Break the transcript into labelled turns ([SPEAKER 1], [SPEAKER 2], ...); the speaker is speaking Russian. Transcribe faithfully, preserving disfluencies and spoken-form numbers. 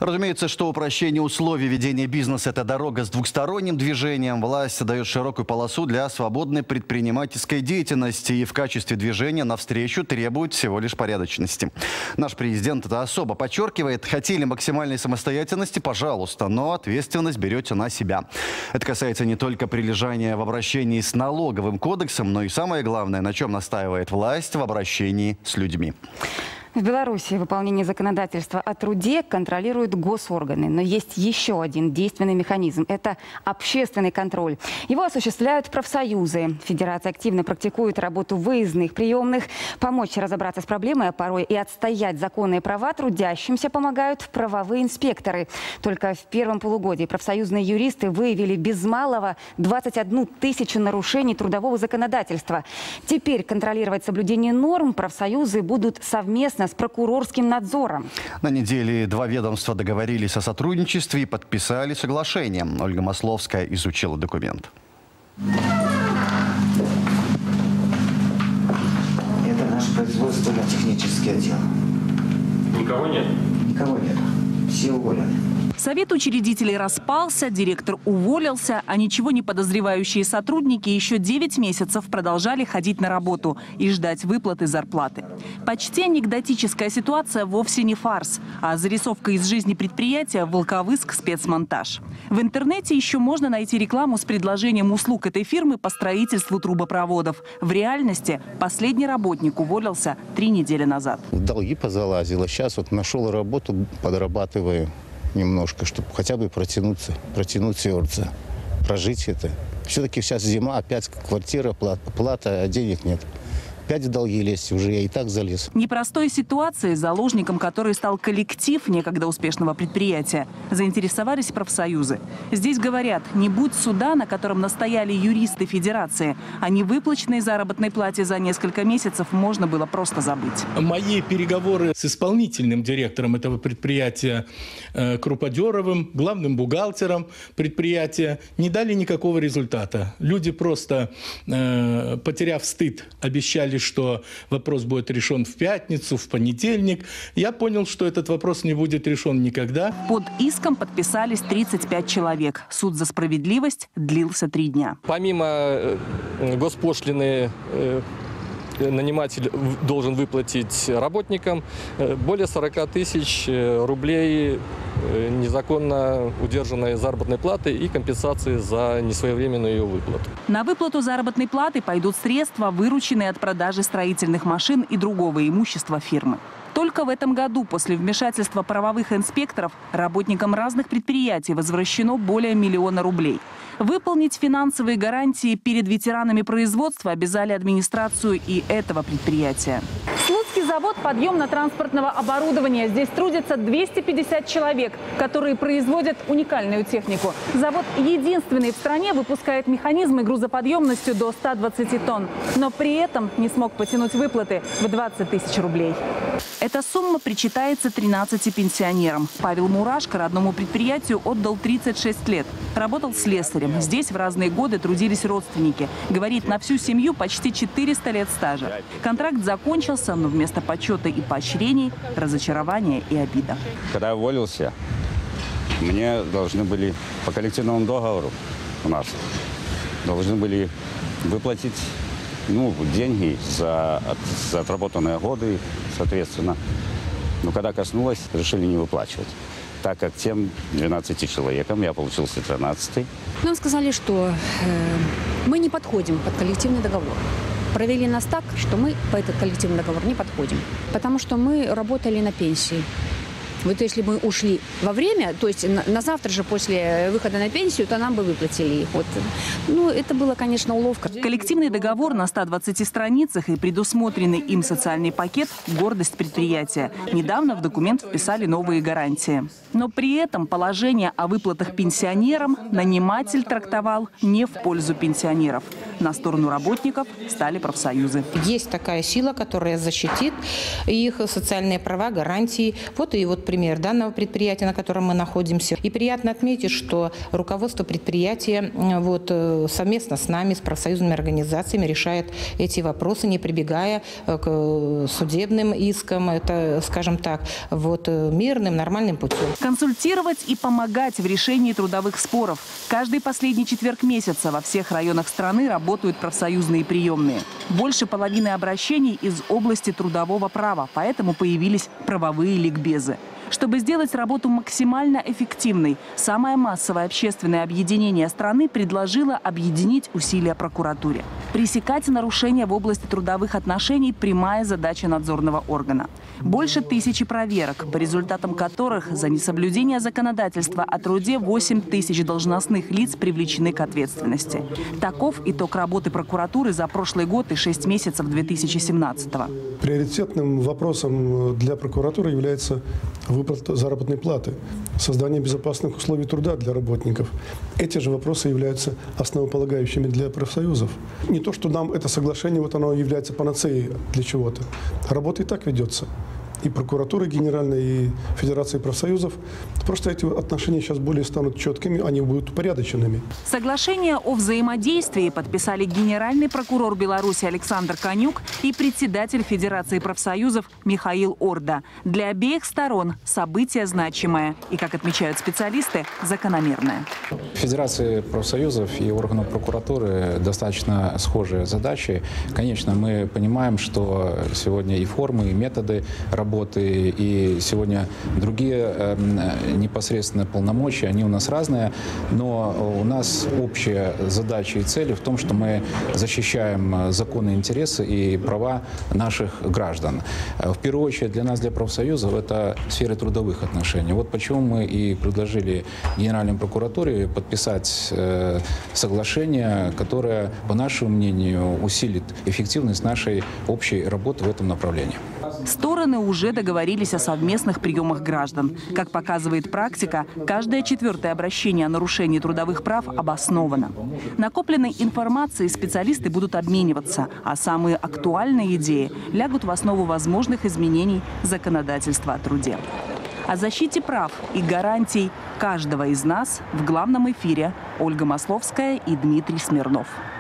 [SPEAKER 1] Разумеется, что упрощение условий ведения бизнеса – это дорога с двухсторонним движением. Власть дает широкую полосу для свободной предпринимательской деятельности и в качестве движения навстречу требует всего лишь порядочности. Наш президент это особо подчеркивает. Хотели максимальной самостоятельности – пожалуйста, но ответственность берете на себя. Это касается не только прилежания в обращении с налоговым кодексом, но и самое главное, на чем настаивает власть – в обращении с людьми.
[SPEAKER 2] В Беларуси выполнение законодательства о труде контролируют госорганы. Но есть еще один действенный механизм – это общественный контроль. Его осуществляют профсоюзы. Федерация активно практикует работу выездных, приемных. Помочь разобраться с проблемой, а порой и отстоять законные права трудящимся помогают правовые инспекторы. Только в первом полугодии профсоюзные юристы выявили без малого двадцать одну тысячу нарушений трудового законодательства. Теперь контролировать соблюдение норм профсоюзы будут совместно с прокурорским надзором.
[SPEAKER 1] На неделе два ведомства договорились о сотрудничестве и подписали соглашение. Ольга Масловская изучила документ.
[SPEAKER 3] Это наш производственно-технический отдел.
[SPEAKER 4] Никого нет?
[SPEAKER 3] Никого нет. Все уволены.
[SPEAKER 5] Совет учредителей распался, директор уволился, а ничего не подозревающие сотрудники еще девять месяцев продолжали ходить на работу и ждать выплаты зарплаты. Почти анекдотическая ситуация вовсе не фарс, а зарисовка из жизни предприятия «Волковыск спецмонтаж». В интернете еще можно найти рекламу с предложением услуг этой фирмы по строительству трубопроводов. В реальности последний работник уволился три недели назад.
[SPEAKER 6] В долги позалазила. Сейчас вот нашел работу, подрабатываю немножко, чтобы хотя бы протянуться, протянуть сердце, прожить это. Все-таки сейчас зима, опять квартира, плата, плата, а денег нет. Опять в долги лезть, уже я и так залез.
[SPEAKER 5] Непростой ситуации, заложником которой стал коллектив некогда успешного предприятия, заинтересовались профсоюзы. Здесь говорят, не будь суда, на котором настояли юристы Федерации, о невыплаченной заработной плате за несколько месяцев можно было просто забыть.
[SPEAKER 4] Мои переговоры с исполнительным директором этого предприятия э, Круподеровым, главным бухгалтером предприятия, не дали никакого результата. Люди просто, э, потеряв стыд, обещали, что вопрос будет решен в пятницу, в понедельник. Я понял, что этот вопрос не будет решен никогда.
[SPEAKER 5] Под иском подписались тридцать пять человек. Суд за справедливость длился три дня.
[SPEAKER 7] Помимо госпошлины, наниматель должен выплатить работникам более сорока тысяч рублей незаконно удержанной заработной платы и компенсации за несвоевременную ее выплату.
[SPEAKER 5] На выплату заработной платы пойдут средства, вырученные от продажи строительных машин и другого имущества фирмы. Только в этом году после вмешательства правовых инспекторов работникам разных предприятий возвращено более миллиона рублей. Выполнить финансовые гарантии перед ветеранами производства обязали администрацию и этого предприятия.
[SPEAKER 8] Слуцкий завод подъемно-транспортного оборудования. Здесь трудятся двести пятьдесят человек, которые производят уникальную технику. Завод единственный в стране выпускает механизмы грузоподъемностью до ста двадцати тонн. Но при этом не смог потянуть выплаты в двадцать тысяч рублей.
[SPEAKER 5] Эта сумма причитается тринадцати пенсионерам. Павел Мурашко родному предприятию отдал тридцать шесть лет. Работал слесарем. Здесь в разные годы трудились родственники. Говорит, на всю семью почти четыреста лет стажа. Контракт закончился, но вместо почета и поощрений – разочарование и обида.
[SPEAKER 9] Когда я уволился, мне должны были по коллективному договору у нас должны были выплатить ну, деньги за, за отработанные годы, соответственно. Но когда коснулось, решили не выплачивать. Так как тем двенадцати человекам я получился тринадцатый.
[SPEAKER 10] Нам сказали, что э, мы не подходим под коллективный договор. Провели нас так, что мы по этот коллективный договор не подходим. Потому что мы работали на пенсии. Вот если бы мы ушли во время, то есть на, на завтра же после выхода на пенсию, то нам бы выплатили их. Вот. Ну, это было, конечно, уловка.
[SPEAKER 5] Коллективный договор на ста двадцати страницах и предусмотренный им социальный пакет – гордость предприятия. Недавно в документ вписали новые гарантии. Но при этом положение о выплатах пенсионерам наниматель трактовал не в пользу пенсионеров. На сторону работников стали профсоюзы.
[SPEAKER 11] Есть такая сила, которая защитит их социальные права, гарантии. Вот и вот пример данного предприятия, на котором мы находимся. И приятно отметить, что руководство предприятия вот, совместно с нами, с профсоюзными организациями решает эти вопросы, не прибегая к судебным искам, это, скажем так, вот, мирным, нормальным путем.
[SPEAKER 5] Консультировать и помогать в решении трудовых споров. Каждый последний четверг месяца во всех районах страны работают профсоюзные приемные. Больше половины обращений из области трудового права, поэтому появились правовые ликбезы. Чтобы сделать работу максимально эффективной, самое массовое общественное объединение страны предложило объединить усилия прокуратуре. Пресекать нарушения в области трудовых отношений – прямая задача надзорного органа. Больше тысячи проверок, по результатам которых за несоблюдение законодательства о труде восемь тысяч должностных лиц привлечены к ответственности. Таков итог работы прокуратуры за прошлый год и шесть месяцев две тысячи семнадцатого.
[SPEAKER 12] Приоритетным вопросом для прокуратуры является выплата заработной платы, создание безопасных условий труда для работников. Эти же вопросы являются основополагающими для профсоюзов. Не то, что нам это соглашение, вот оно является панацеей для чего-то. Работа и так ведется. И прокуратуры генеральной, и Федерации профсоюзов. Просто эти отношения сейчас более станут четкими, они будут упорядоченными.
[SPEAKER 5] Соглашение о взаимодействии подписали генеральный прокурор Беларуси Александр Конюк и председатель Федерации профсоюзов Михаил Орда. Для обеих сторон событие значимое и, как отмечают специалисты, закономерное.
[SPEAKER 13] Федерации профсоюзов и органов прокуратуры достаточно схожие задачи. Конечно, мы понимаем, что сегодня и формы, и методы работы, и сегодня другие э, непосредственно полномочия, они у нас разные, но у нас общая задача и цель в том, что мы защищаем законные интересы и права наших граждан. В первую очередь для нас, для профсоюзов, это сфера трудовых отношений. Вот почему мы и предложили Генеральной прокуратуре подписать э, соглашение, которое, по нашему мнению, усилит эффективность нашей общей работы в этом направлении.
[SPEAKER 5] Стороны уже договорились о совместных приемах граждан. Как показывает практика, каждое четвертое обращение о нарушении трудовых прав обосновано. Накопленной информацией специалисты будут обмениваться, а самые актуальные идеи лягут в основу возможных изменений законодательства о труде. О защите прав и гарантий каждого из нас в главном эфире Ольга Масловская и Дмитрий Смирнов.